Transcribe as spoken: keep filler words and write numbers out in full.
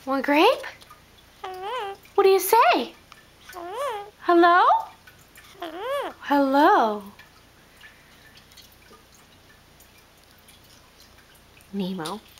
Want grape? What do you say? Hello? Hello? Nemo.